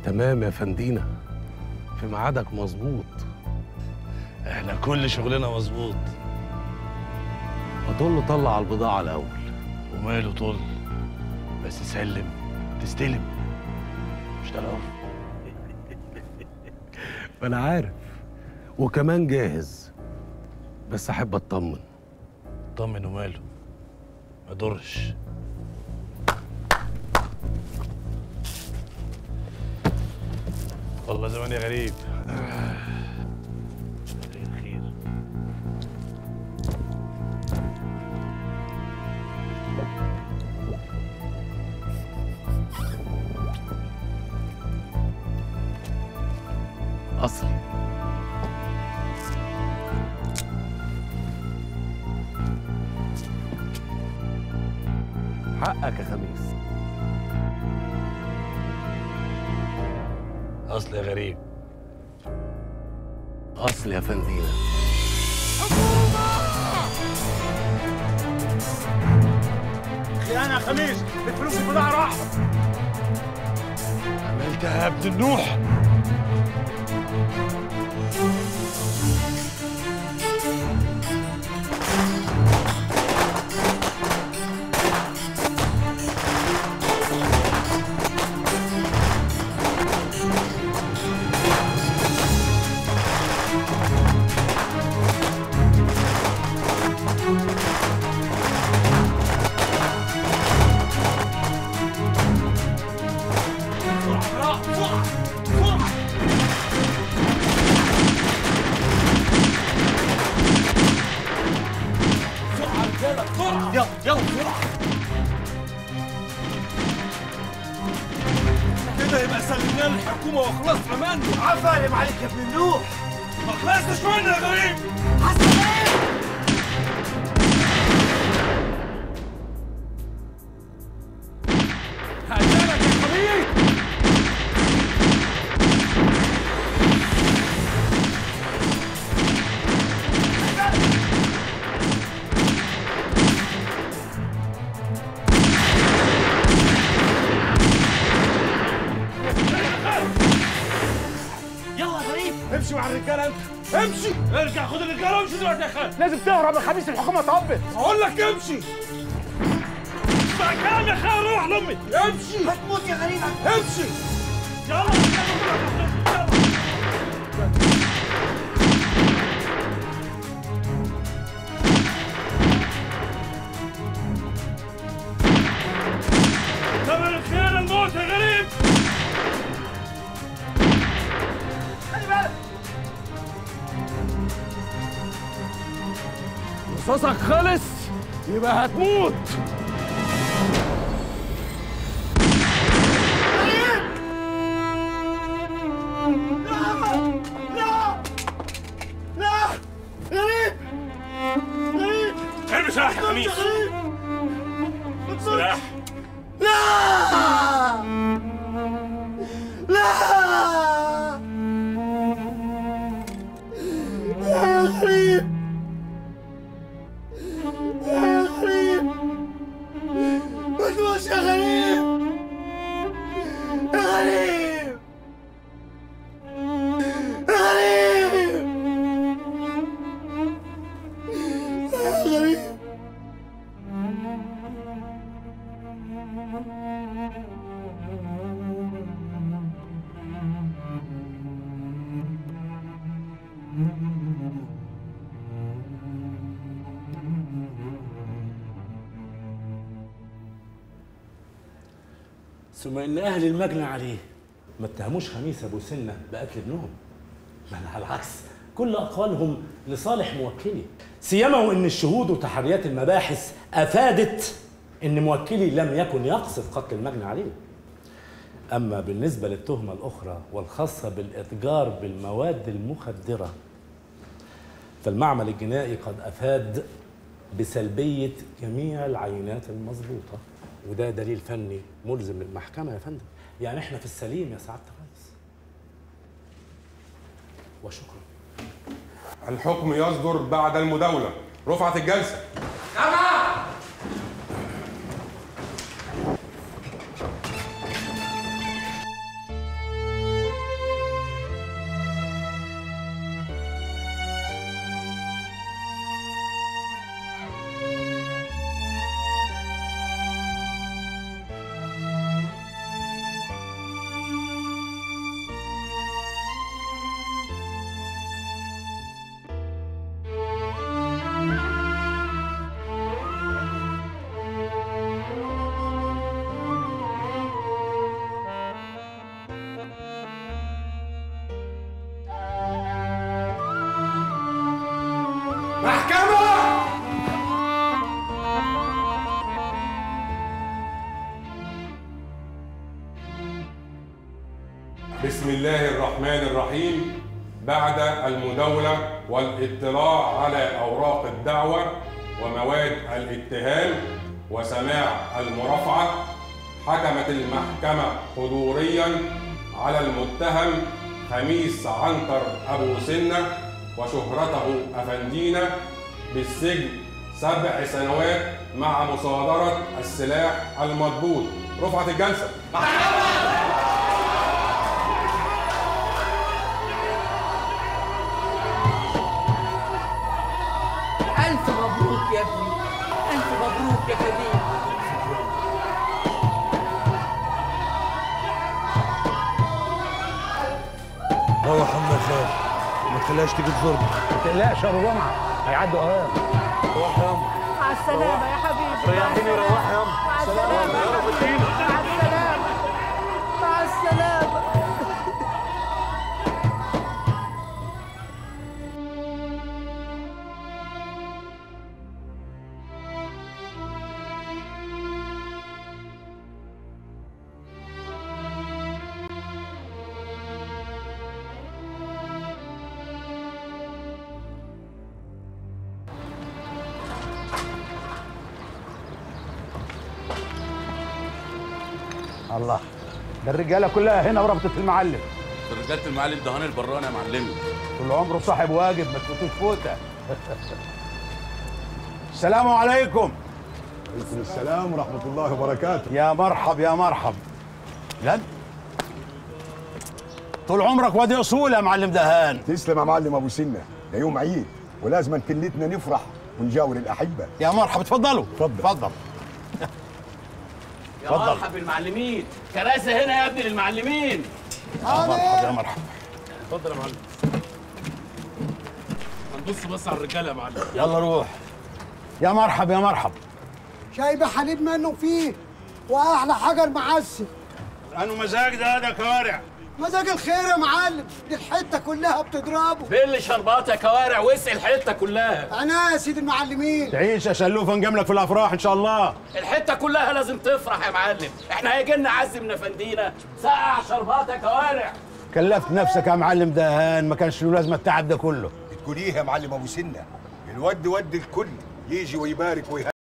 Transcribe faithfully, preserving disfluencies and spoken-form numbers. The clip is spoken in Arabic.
تمام يا فندينا، في ميعادك مظبوط. احنا كل شغلنا مظبوط. هتقول له طلع البضاعة الأول. وماله طل، بس سلم تستلم، مش ده الأمر. ما أنا عارف، وكمان جاهز، بس أحب أطمن. طمن وماله، ما يضرش. والله زمان يا غريب. خير. أصلي حقك يا خميس. أصل يا غريب. أصل يا فندينا. خيانة يا خميس، الفلوس البضاعة راحت. عملتها يا ابن النوح. يلا يلا بسرعة. كده يبقى سلمنا للحكومة وخلصنا منه. عفارم عليك يا ابن النوح. ما خلصتش منه يا غريب. حسن ايه؟ هقتلك يا خبيث. امشي مع الرجاله انت، امشي. ارجع خد الرجاله وامشي دلوقتي يا خالد. لازم تهرب يا خميس، الحكومه طبت. اقول لك امشي. اسمع الكلام يا خالد، روح لامي. امشي. هتموت يا غريب. امشي. يلا يلا. ثمن الخيانه الموت يا غريب. خلي بالك. رصاصك خلص يبقى هتموت. لا لا لا غريب غريب. ارمي سلاح يا خميس. سلاح. لا لا يا غريب يا غريب، ما تموتش يا غريب يا غريب يا غريب يا غريب. ثم ان اهل المجنى عليه ما اتهموش خميس ابو سنه بقتل ابنهم، بل على العكس كل اقوالهم لصالح موكلي، سيما وان الشهود وتحريات المباحث افادت ان موكلي لم يكن يقصد قتل المجنى عليه. اما بالنسبه للتهمه الاخرى والخاصه بالاتجار بالمواد المخدره، فالمعمل الجنائي قد افاد بسلبيه جميع العينات المضبوطه، وده دليل فني ملزم للمحكمة يا فندم. يعني احنا في السليم يا سعادة الرئيس. وشكرا. الحكم يصدر بعد المداولة. رفعت الجلسة. نعم. بسم الله الرحمن الرحيم. بعد المداولة والاطلاع على أوراق الدعوة ومواد الاتهام وسماع المرافعة، حكمت المحكمة حضورياً على المتهم خميس عنتر أبو سنة وشهرته أفندينا بالسجن سبع سنوات مع مصادرة السلاح المضبوط. رفعت الجلسة. ألف مبروك يا ابني، ألف مبروك يا كبير. روح أم الخير، ما تخليهاش تيجي تزورنا. ما تقلقش يا ابو جمعه، هيعدوا اوام. روح يا أم. مع السلامة يا حبيبي. ريحيني وروحي يا أم. مع السلامة يا رب الدين. مع السلامة. مع السلامة. الله، ده الرجاله كلها هنا وربطت المعلم. رجاله المعلم دهان البراني يا معلمي. طول عمره صاحب واجب، ما تفوتوش فوته. السلام عليكم. وعليكم السلام ورحمة الله وبركاته. يا مرحب يا مرحب. لا طول عمرك وادي اصول يا معلم دهان. تسلم يا معلم ابو سنه، ده يوم عيد ولازم كلتنا نفرح ونجاور الاحبه. يا مرحب، اتفضلوا. اتفضل اتفضل. يا مرحب بالمعلمين، كراسي هنا يا ابني للمعلمين. يا مرحب يا مرحب. اتفضل يا معلم. هنبص بس على الرجاله يا معلم. يلا روح. يا مرحب يا مرحب. شايبه حليب منه فيه واحلى حجر معسل. انو مزاج ده ده كوارع. مزاج الخير يا معلم، دي الحته كلها بتضربه. فين شربات يا كوارع واسع الحته كلها. انا يا سيدي المعلمين. تعيش يا شلوفه، نجاملك في الافراح ان شاء الله. الحته كلها لازم تفرح يا معلم، احنا هيجي لنا عز من افندينا. سقع شربات يا كوارع. كلفت نفسك يا معلم دهان، ما كانش له لازمه التعب ده كله. بتقول ايه يا معلم ابو سنه؟ الود ود الكل، يجي ويبارك ويهني.